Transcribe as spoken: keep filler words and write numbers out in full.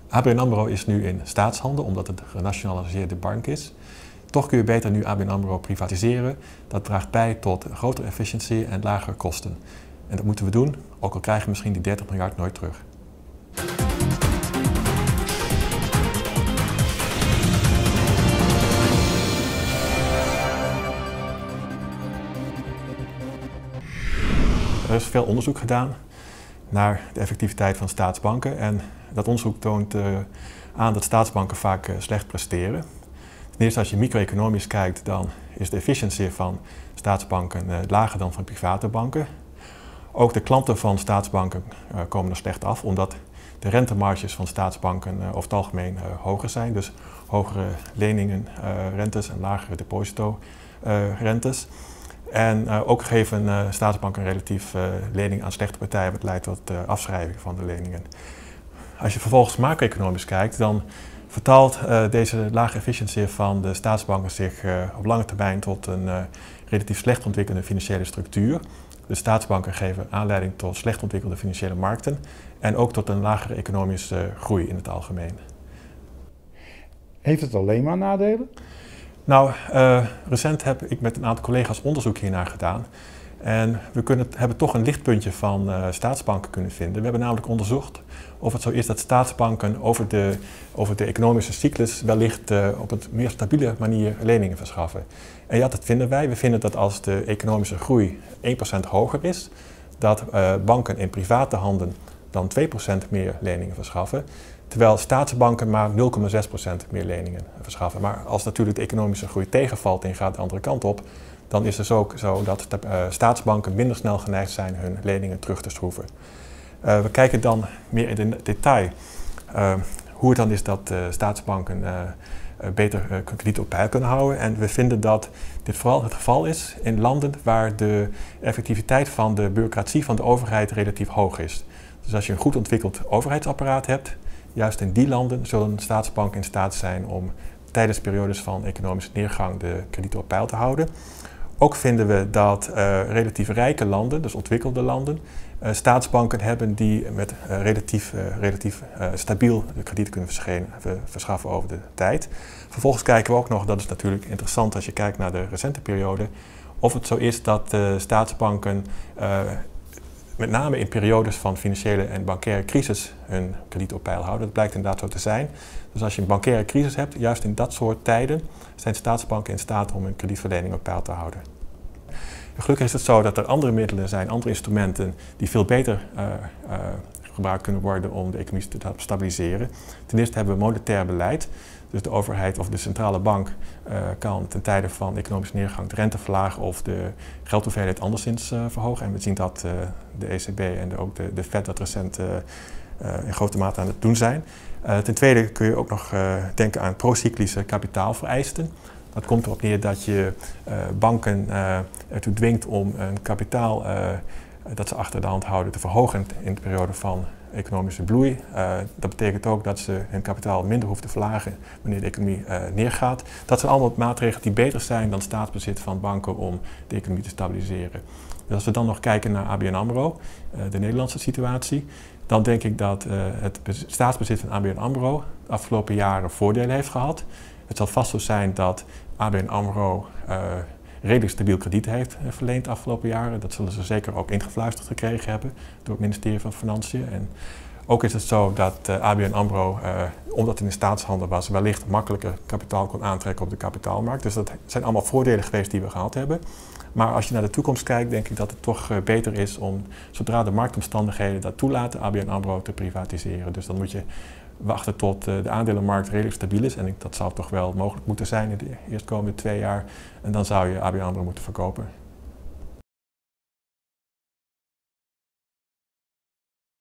A B N AMRO is nu in staatshandel omdat het een genationaliseerde bank is. Toch kun je beter nu A B N AMRO privatiseren. Dat draagt bij tot grotere efficiëntie en lagere kosten. En dat moeten we doen, ook al krijgen we misschien die dertig miljard nooit terug. Er is veel onderzoek gedaan naar de effectiviteit van staatsbanken en dat onderzoek toont uh, aan dat staatsbanken vaak uh, slecht presteren. Ten eerste, als je micro-economisch kijkt, dan is de efficiëntie van staatsbanken uh, lager dan van private banken. Ook de klanten van staatsbanken uh, komen er slecht af, omdat de rentemarges van staatsbanken uh, over het algemeen uh, hoger zijn. Dus hogere leningen, uh, rentes en lagere deposito uh, rentes. En uh, ook geven uh, staatsbanken relatief uh, lening aan slechte partijen, wat leidt tot uh, afschrijving van de leningen. Als je vervolgens macro-economisch kijkt, dan vertaalt uh, deze lage efficiëntie van de staatsbanken zich uh, op lange termijn tot een uh, relatief slecht ontwikkelde financiële structuur. De staatsbanken geven aanleiding tot slecht ontwikkelde financiële markten en ook tot een lagere economische groei in het algemeen. Heeft het alleen maar nadelen? Nou, uh, recent heb ik met een aantal collega's onderzoek hiernaar gedaan. En we kunnen, hebben toch een lichtpuntje van uh, staatsbanken kunnen vinden. We hebben namelijk onderzocht of het zo is dat staatsbanken over de, over de economische cyclus wellicht uh, op een meer stabiele manier leningen verschaffen. En ja, dat vinden wij. We vinden dat als de economische groei één procent hoger is, dat uh, banken in private handen dan twee procent meer leningen verschaffen. Terwijl staatsbanken maar nul komma zes procent meer leningen verschaffen. Maar als natuurlijk de economische groei tegenvalt en gaat de andere kant op, dan is het ook zo dat de uh, staatsbanken minder snel geneigd zijn hun leningen terug te schroeven. Uh, we kijken dan meer in detail uh, hoe het dan is dat uh, staatsbanken uh, uh, beter uh, krediet op peil kunnen houden. En we vinden dat dit vooral het geval is in landen waar de effectiviteit van de bureaucratie van de overheid relatief hoog is. Dus als je een goed ontwikkeld overheidsapparaat hebt, juist in die landen zullen staatsbanken in staat zijn om tijdens periodes van economische neergang de kredieten op peil te houden. Ook vinden we dat uh, relatief rijke landen, dus ontwikkelde landen, uh, staatsbanken hebben die met uh, relatief, uh, relatief uh, stabiel de kredieten kunnen verschaffen over de tijd. Vervolgens kijken we ook nog, dat is natuurlijk interessant als je kijkt naar de recente periode, of het zo is dat uh, staatsbanken uh, met name in periodes van financiële en bancaire crisis hun krediet op peil houden. Dat blijkt inderdaad zo te zijn. Dus als je een bancaire crisis hebt, juist in dat soort tijden, zijn staatsbanken in staat om hun kredietverlening op peil te houden. En gelukkig is het zo dat er andere middelen zijn, andere instrumenten die veel beter uh, uh, gebruikt kunnen worden om de economie te stabiliseren. Ten eerste hebben we monetair beleid. Dus de overheid of de centrale bank uh, kan ten tijde van economische neergang de rente verlagen of de geldhoeveelheid anderszins uh, verhogen. En we zien dat uh, de E C B en de, ook de, de Fed dat recent uh, uh, in grote mate aan het doen zijn. Uh, ten tweede kun je ook nog uh, denken aan procyclische kapitaalvereisten. Dat komt erop neer dat je uh, banken uh, ertoe dwingt om een kapitaal uh, dat ze achter de hand houden te verhogen in de periode van economische bloei. Uh, dat betekent ook dat ze hun kapitaal minder hoeven te verlagen wanneer de economie uh, neergaat. Dat zijn allemaal maatregelen die beter zijn dan staatsbezit van banken om de economie te stabiliseren. Dus als we dan nog kijken naar A B N AMRO, uh, de Nederlandse situatie, dan denk ik dat uh, het staatsbezit van A B N AMRO de afgelopen jaren voordelen heeft gehad. Het zal vast zo zijn dat A B N AMRO uh, redelijk stabiel krediet heeft verleend de afgelopen jaren. Dat zullen ze zeker ook ingefluisterd gekregen hebben door het ministerie van Financiën. En ook is het zo dat uh, A B N AMRO, uh, omdat het in de staatshandel was, wellicht makkelijker kapitaal kon aantrekken op de kapitaalmarkt. Dus dat zijn allemaal voordelen geweest die we gehad hebben. Maar als je naar de toekomst kijkt, denk ik dat het toch uh, beter is om, zodra de marktomstandigheden dat toelaten, A B N AMRO te privatiseren. Dus dan moet je wachten tot uh, de aandelenmarkt redelijk stabiel is. En ik, dat zou toch wel mogelijk moeten zijn in de eerstkomende twee jaar. En dan zou je A B N AMRO moeten verkopen.